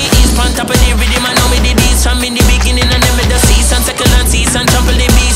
east on top of the rhythm. I know me the beats from in the beginning and then me the season, second and season, trample the beat.